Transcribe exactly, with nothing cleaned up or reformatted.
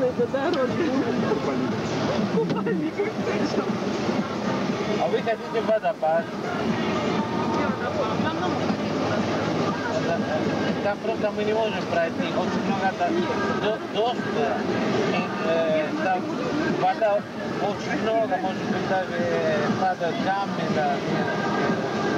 это, да, Рожбур? Купальник. А вы хотите водопад? Нам много Там просто мы не можем пройти, очень много дождь, э, там вода очень много, может быть даже падают камни, да.